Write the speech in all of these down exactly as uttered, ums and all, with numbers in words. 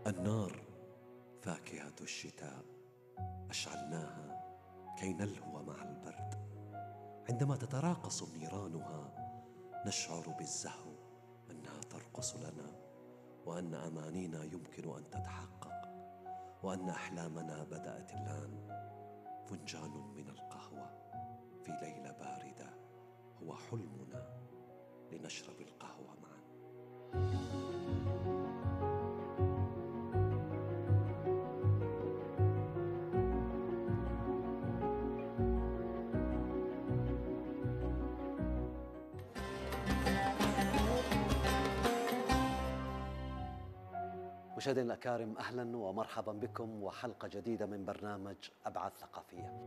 النار فاكهة الشتاء، أشعلناها كي نلهو مع البرد. عندما تتراقص نيرانها نشعر بالزهو، أنها ترقص لنا، وأن أمانينا يمكن أن تتحقق، وأن أحلامنا بدأت الآن. فنجان من القهوة في ليلة باردة هو حلمنا، لنشرب القهوة معا. مشاهدينا الأكارم، أهلا ومرحبا بكم وحلقة جديدة من برنامج أبعاد ثقافية.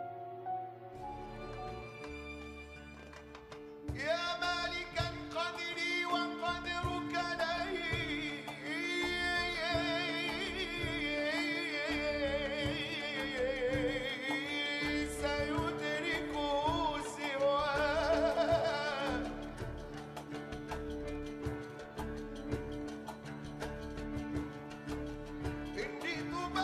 يا مالك القدر وقدرك ليس يدرك سواك. إني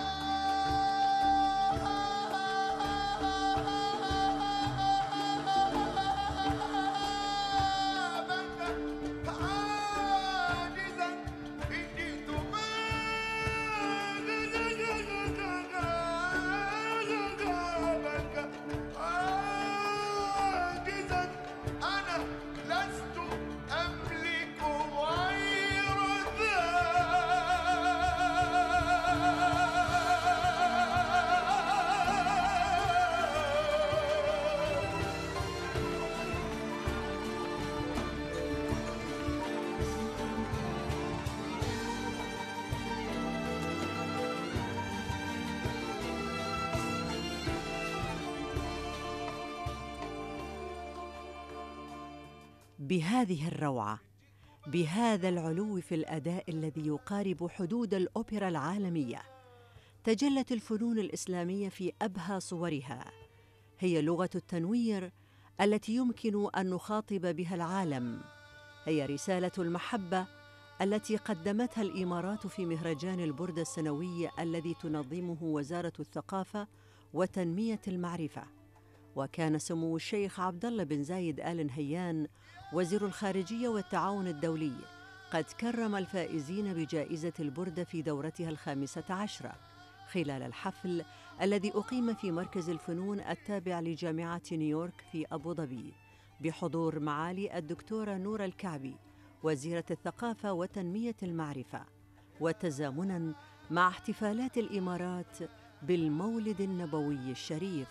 بهذه الروعة، بهذا العلو في الأداء الذي يقارب حدود الأوبرا العالمية، تجلت الفنون الإسلامية في أبهى صورها. هي لغة التنوير التي يمكن أن نخاطب بها العالم، هي رسالة المحبة التي قدمتها الإمارات في مهرجان البردة السنوي الذي تنظمه وزارة الثقافة وتنمية المعرفة. وكان سمو الشيخ عبد الله بن زايد آل نهيان وزير الخارجية والتعاون الدولي قد كرم الفائزين بجائزة البردة في دورتها الخامسة عشرة خلال الحفل الذي أقيم في مركز الفنون التابع لجامعة نيويورك في أبو ظبي، بحضور معالي الدكتورة نورة الكعبي وزيرة الثقافة وتنمية المعرفة، وتزامناً مع احتفالات الإمارات بالمولد النبوي الشريف.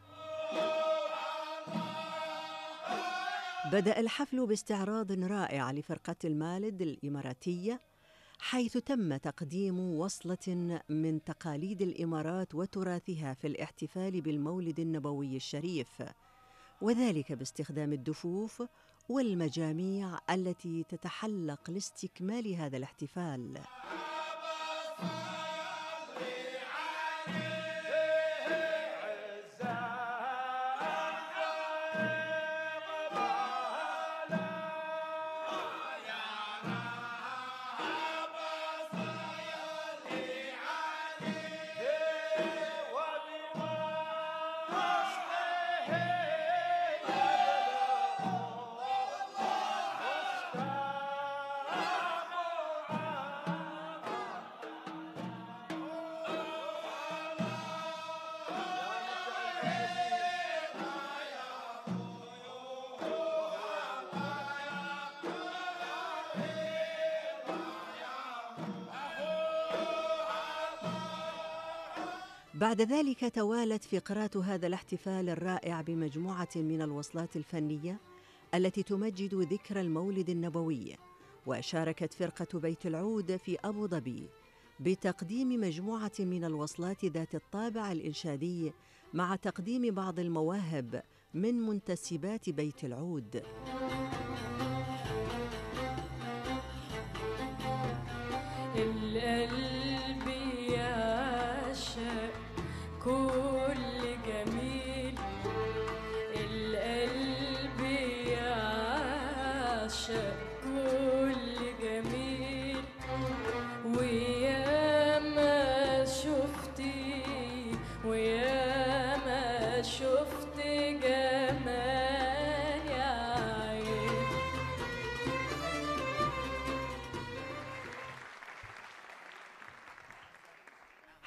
بدأ الحفل باستعراض رائع لفرقة المالد الإماراتية، حيث تم تقديم وصلة من تقاليد الإمارات وتراثها في الاحتفال بالمولد النبوي الشريف، وذلك باستخدام الدفوف والمجاميع التي تتحلق لاستكمال هذا الاحتفال. بعد ذلك توالت فقرات هذا الاحتفال الرائع بمجموعة من الوصلات الفنية التي تمجد ذكرى المولد النبوي. وشاركت فرقة بيت العود في أبو ظبي بتقديم مجموعة من الوصلات ذات الطابع الإنشادي، مع تقديم بعض المواهب من منتسبات بيت العود. القلب يعشق كل جميل، القلب يعشق كل جميل، ويا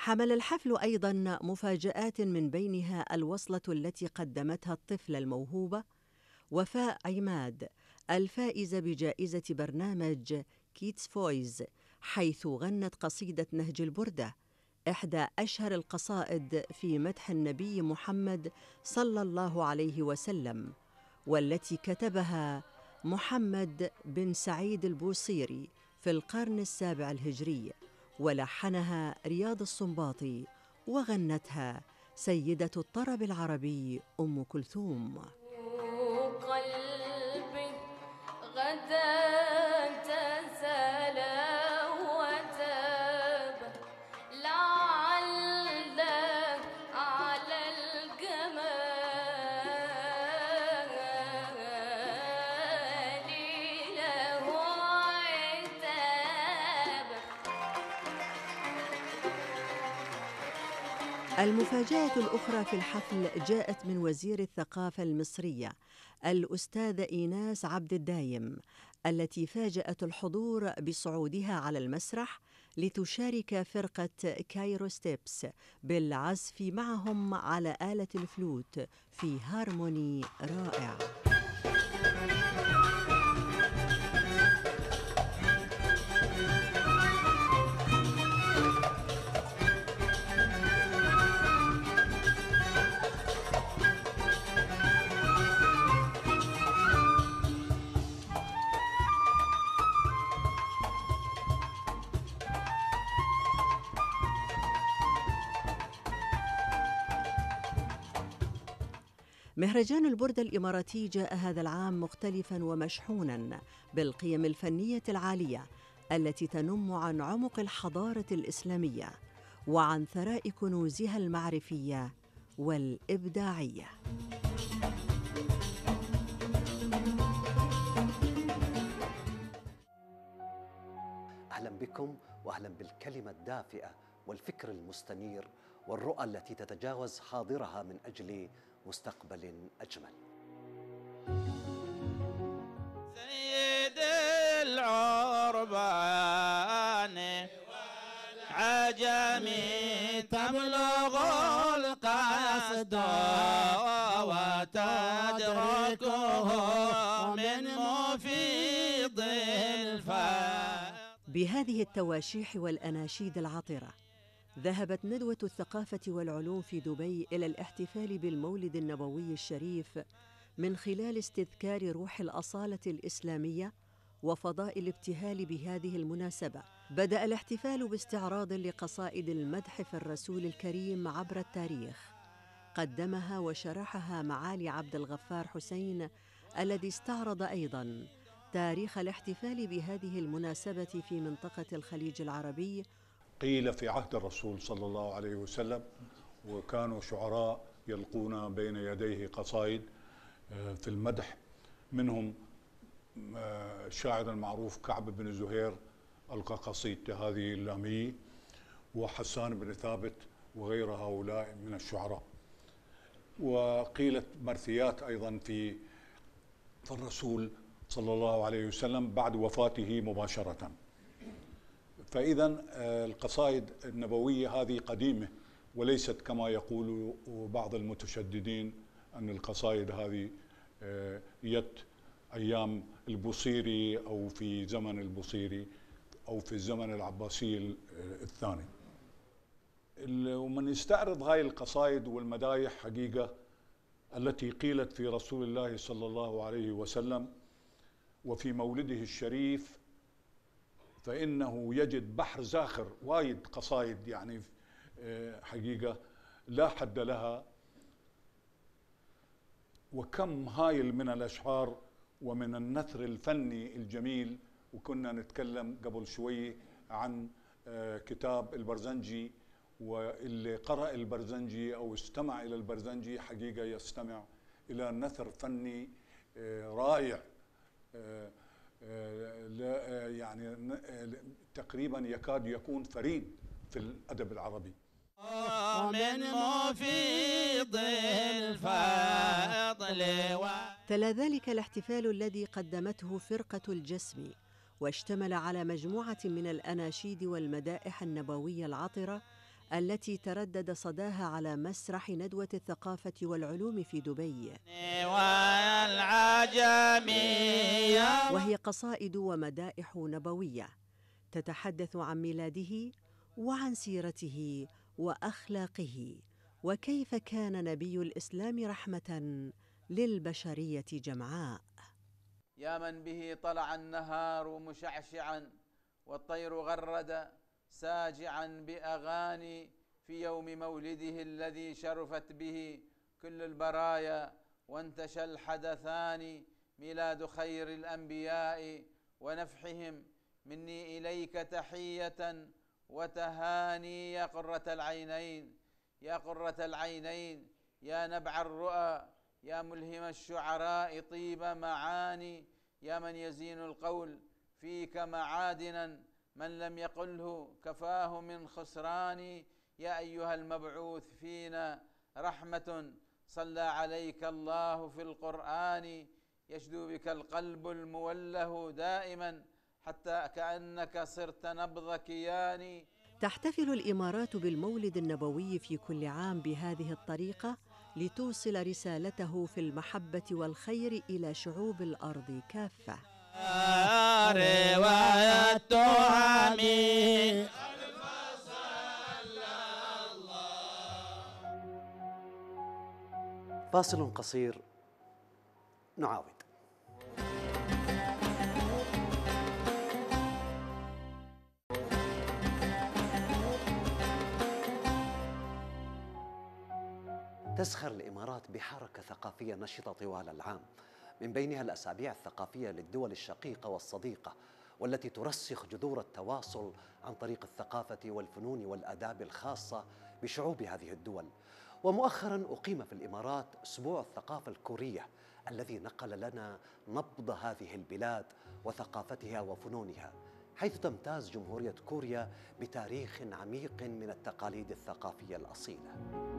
حمل الحفل أيضاً مفاجآت، من بينها الوصلة التي قدمتها الطفلة الموهوبة وفاء عماد الفائزة بجائزة برنامج كيدز فويز، حيث غنت قصيدة نهج البردة، إحدى أشهر القصائد في مدح النبي محمد صلى الله عليه وسلم، والتي كتبها محمد بن سعيد البوصيري في القرن السابع الهجري، ولحنها رياض السنباطي، وغنتها سيدة الطرب العربي أم كلثوم. قلبي غدا تسالى وتاب، لعل على الجمال له عتاب. المفاجأة الأخرى في الحفل جاءت من وزير الثقافة المصرية الأستاذة إيناس عبد الدايم، التي فاجأت الحضور بصعودها على المسرح لتشارك فرقة كايرو ستيبس بالعزف معهم على آلة الفلوت في هارموني رائع. مهرجان البردة الإماراتي جاء هذا العام مختلفاً ومشحوناً بالقيم الفنية العالية التي تنم عن عمق الحضارة الإسلامية وعن ثراء كنوزها المعرفية والإبداعية. أهلا بكم وأهلا بالكلمة الدافئة والفكر المستنير والرؤى التي تتجاوز حاضرها من أجل مستقبل أجمل. سيد العربان عجمي تبلغ القصد وتدركه من مفيض الفات. بهذه التواشيح والأناشيد العطرة ذهبت ندوة الثقافة والعلوم في دبي إلى الاحتفال بالمولد النبوي الشريف من خلال استذكار روح الأصالة الإسلامية وفضاء الابتهال بهذه المناسبة. بدأ الاحتفال باستعراض لقصائد المدح في الرسول الكريم عبر التاريخ، قدمها وشرحها معالي عبد الغفار حسين، الذي استعرض أيضاً تاريخ الاحتفال بهذه المناسبة في منطقة الخليج العربي. قيل في عهد الرسول صلى الله عليه وسلم، وكانوا شعراء يلقون بين يديه قصائد في المدح، منهم الشاعر المعروف كعب بن زهير ألقى قصيدته هذه اللامية، وحسان بن ثابت وغير هؤلاء من الشعراء. وقيلت مرثيات أيضا في الرسول صلى الله عليه وسلم بعد وفاته مباشرة. فإذا القصائد النبوية هذه قديمة، وليست كما يقول بعض المتشددين أن القصائد هذه يت أيام البوصيري أو في زمن البوصيري أو في الزمن العباسي الثاني. ومن يستعرض هاي القصائد والمدايح حقيقة التي قيلت في رسول الله صلى الله عليه وسلم وفي مولده الشريف، فإنه يجد بحر زاخر، وايد قصائد يعني حقيقة لا حد لها، وكم هايل من الأشعار ومن النثر الفني الجميل. وكنا نتكلم قبل شوي عن كتاب البرزنجي، واللي قرأ البرزنجي أو استمع إلى البرزنجي حقيقة يستمع إلى نثر فني رائع، يعني تقريبا يكاد يكون فريد في الأدب العربي. من مفيض الفضل. تلا ذلك الاحتفال الذي قدمته فرقة الجسم، واشتمل على مجموعة من الأناشيد والمدائح النبوية العطرة التي تردد صداها على مسرح ندوة الثقافة والعلوم في دبي، وهي قصائد ومدائح نبوية تتحدث عن ميلاده وعن سيرته وأخلاقه، وكيف كان نبي الإسلام رحمة للبشرية جمعاء. يا من به طلع النهار مشعشعا والطير غرد ساجعا بأغاني في يوم مولده الذي شرفت به كل البرايا وانتشى الحدثان، ميلاد خير الأنبياء ونفحهم، مني إليك تحية وتهاني يا قرة العينين، يا قرة العينين، يا نبع الرؤى، يا ملهم الشعراء طيب معاني، يا من يزين القول فيك معادنا، من لم يقله كفاه من خسران، يا أيها المبعوث فينا رحمة صلى عليك الله في القرآن، يشدو بك القلب الموله دائما حتى كأنك صرت نبض كيان. تحتفل الإمارات بالمولد النبوي في كل عام بهذه الطريقة لتوصل رسالته في المحبة والخير إلى شعوب الأرض كافة. فاصل قصير نعاود. تزخر الإمارات بحركة ثقافية نشطة طوال العام، من بينها الأسابيع الثقافية للدول الشقيقة والصديقة، والتي ترسخ جذور التواصل عن طريق الثقافة والفنون والآداب الخاصة بشعوب هذه الدول. ومؤخراً أقيم في الإمارات أسبوع الثقافة الكورية الذي نقل لنا نبض هذه البلاد وثقافتها وفنونها، حيث تمتاز جمهورية كوريا بتاريخ عميق من التقاليد الثقافية الأصيلة.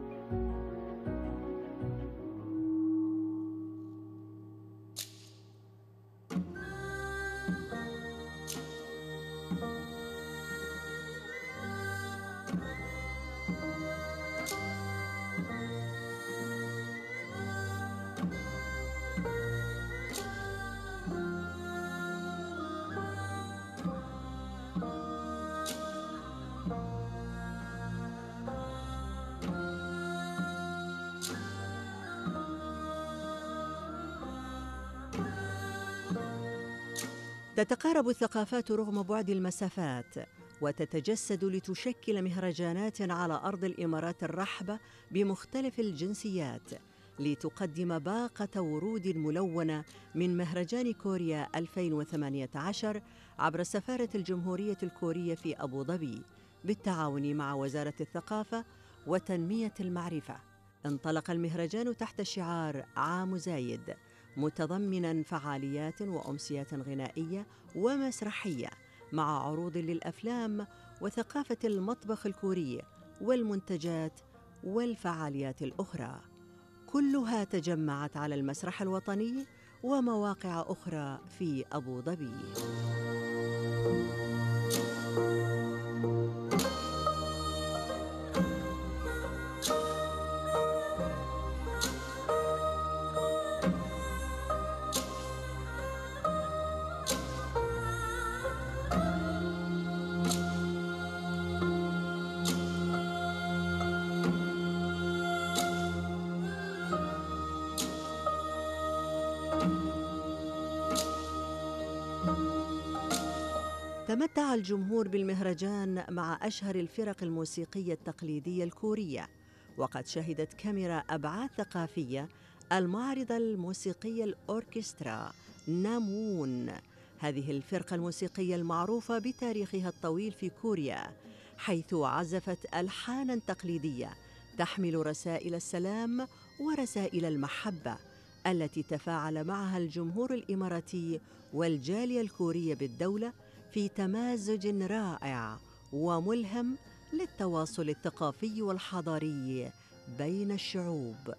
تتقارب الثقافات رغم بعد المسافات، وتتجسد لتشكل مهرجانات على أرض الإمارات الرحبة بمختلف الجنسيات، لتقدم باقة ورود ملونة من مهرجان كوريا ألفين وثمانية عشر عبر سفارة الجمهورية الكورية في أبو ظبي بالتعاون مع وزارة الثقافة وتنمية المعرفة. انطلق المهرجان تحت شعار عام زايد، متضمناً فعاليات وأمسيات غنائية ومسرحية مع عروض للأفلام وثقافة المطبخ الكوري والمنتجات والفعاليات الأخرى، كلها تجمعت على المسرح الوطني ومواقع أخرى في أبو ظبي. تمتع الجمهور بالمهرجان مع أشهر الفرق الموسيقية التقليدية الكورية، وقد شهدت كاميرا أبعاد ثقافية المعرض الموسيقي الأوركسترا ناموون، هذه الفرقة الموسيقية المعروفة بتاريخها الطويل في كوريا، حيث عزفت ألحاناً تقليدية تحمل رسائل السلام ورسائل المحبة، التي تفاعل معها الجمهور الإماراتي والجالية الكورية بالدولة في تمازج رائع وملهم للتواصل الثقافي والحضاري بين الشعوب.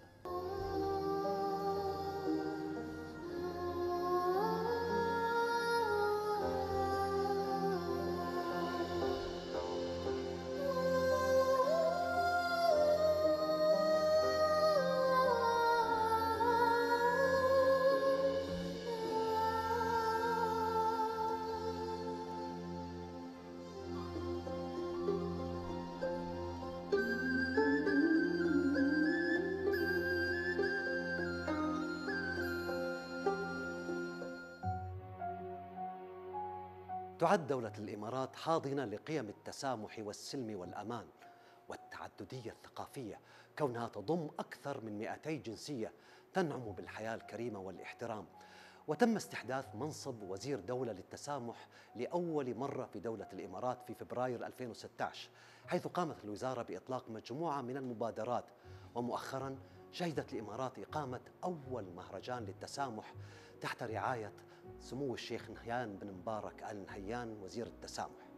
تعد دولة الإمارات حاضنة لقيم التسامح والسلم والأمان والتعددية الثقافية، كونها تضم أكثر من مئتي جنسية تنعم بالحياة الكريمة والاحترام. وتم استحداث منصب وزير دولة للتسامح لأول مرة في دولة الإمارات في فبراير ألفين وستة عشر، حيث قامت الوزارة بإطلاق مجموعة من المبادرات. ومؤخراً شهدت الإمارات إقامة أول مهرجان للتسامح تحت رعاية سمو الشيخ نهيان بن مبارك آل نهيان وزير التسامح.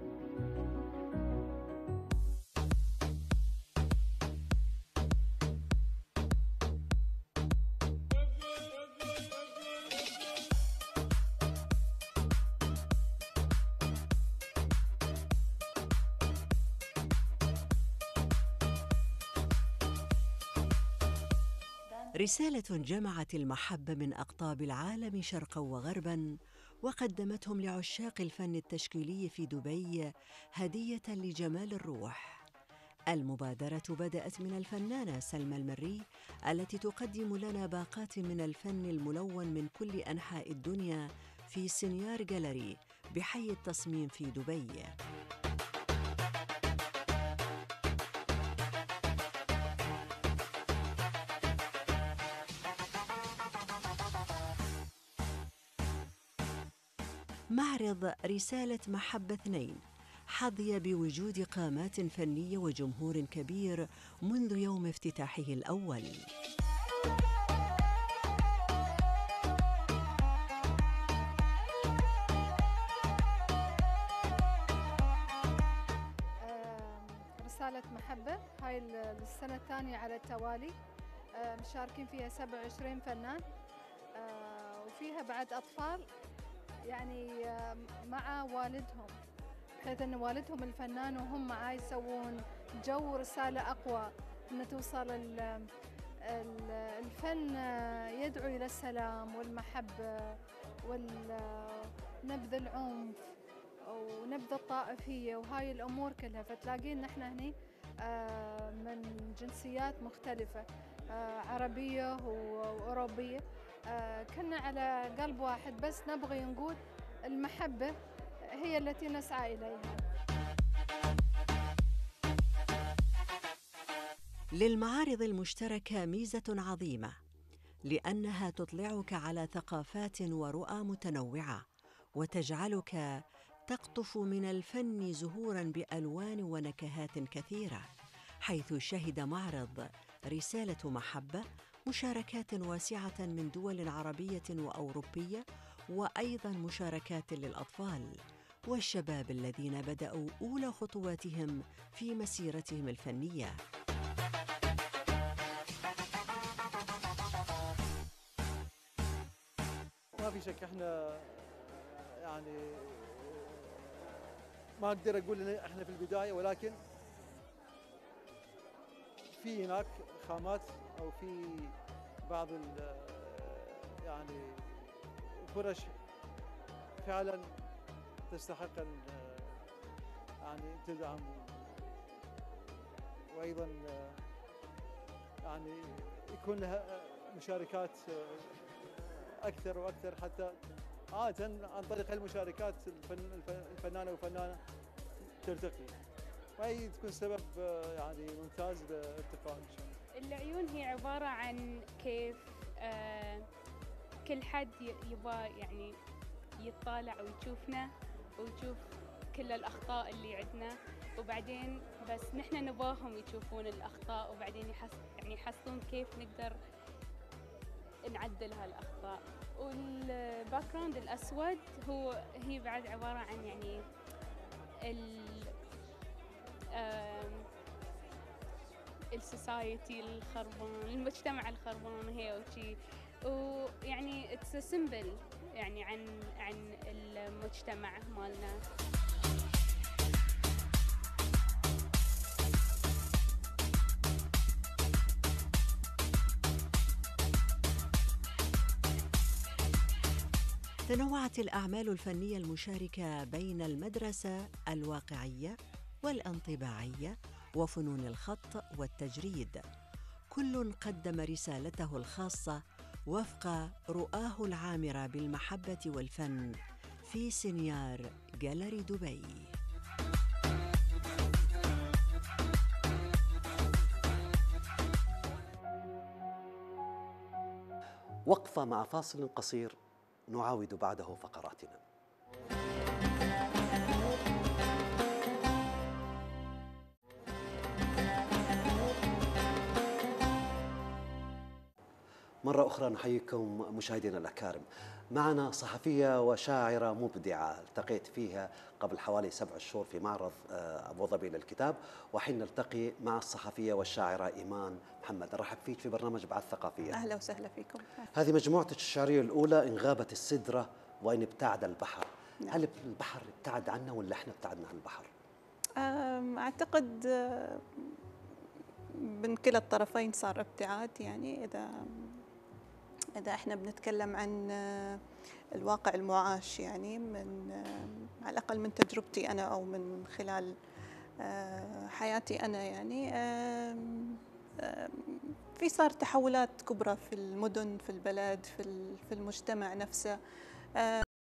رسالة جمعت المحبة من أقطاب العالم شرقاً وغرباً، وقدمتهم لعشاق الفن التشكيلي في دبي هدية لجمال الروح. المبادرة بدأت من الفنانة سلمى المري التي تقدم لنا باقات من الفن الملون من كل أنحاء الدنيا في سينيار جاليري بحي التصميم في دبي. معرض رسالة محبة اثنين حظي بوجود قامات فنية وجمهور كبير منذ يوم افتتاحه الأول. رسالة محبة هاي السنة الثانية على التوالي، مشاركين فيها سبعة وعشرين فنان، وفيها بعد أطفال يعني مع والدهم، بحيث أن والدهم الفنان وهم معاه يسوون جو رسالة أقوى أن توصل الفن يدعو إلى السلام والمحبة ونبذ العنف ونبذ الطائفية وهاي الأمور كلها. فتلاقين نحن هني من جنسيات مختلفة، عربية وأوروبية، كنا على قلب واحد، بس نبغي نقول المحبة هي التي نسعى إليها. للمعارض المشتركة ميزة عظيمة، لأنها تطلعك على ثقافات ورؤى متنوعة، وتجعلك تقطف من الفن زهوراً بألوان ونكهات كثيرة، حيث شهد معرض رسالة محبة مشاركات واسعة من دول عربية وأوروبية، وأيضاً مشاركات للأطفال والشباب الذين بدأوا أولى خطواتهم في مسيرتهم الفنية. ما في شك احنا يعني ما اقدر اقول ان احنا في البدايه، ولكن في هناك خامات او في بعض يعني فرش فعلا تستحق ان يعني تدعم، وايضا يعني يكون لها مشاركات اكثر واكثر، حتى عادة عن طريق المشاركات الفن الفنانه وفنانه ترتقي، وهي تكون سبب يعني ممتاز لارتقاء ان شاء الله. العيون هي عباره عن كيف آه كل حد يبغى يعني يطالع ويشوفنا ويشوف كل الاخطاء اللي عندنا، وبعدين بس نحن نباهم يشوفون الاخطاء، وبعدين يحس يعني يحسون كيف نقدر نعدل هالاخطاء. والباك جراوند الاسود هو هي بعد عباره عن يعني ال السوسايتي الخربان، المجتمع الخربان هي وشي، ويعني اتس سيمبل يعني عن عن المجتمع مالنا. تنوعت الأعمال الفنية المشاركة بين المدرسة الواقعية والانطباعية وفنون الخط والتجريد، كل قدم رسالته الخاصة وفق رؤاه العامرة بالمحبة والفن في سينيار جاليري دبي. وقفة مع فاصل قصير نعاود بعده فقراتنا. مرة أخرى نحييكم مشاهدينا الأكارم. معنا صحفية وشاعرة مبدعة التقيت فيها قبل حوالي سبع شهور في معرض أبو ظبي للكتاب، وحين نلتقي مع الصحفية والشاعرة إيمان محمد. نرحب فيك في برنامج بعث ثقافية. أهلا وسهلا فيكم. هذه مجموعتك الشعرية الأولى إن غابت السدرة وإن ابتعد البحر. نعم. هل البحر ابتعد عنا ولا إحنا ابتعدنا عن البحر؟ أعتقد من كلا الطرفين صار ابتعاد، يعني إذا إذا إحنا بنتكلم عن الواقع المعاش، يعني من على الأقل من تجربتي أنا أو من خلال حياتي أنا، يعني في صار تحولات كبرى في المدن، في البلد، في في المجتمع نفسه.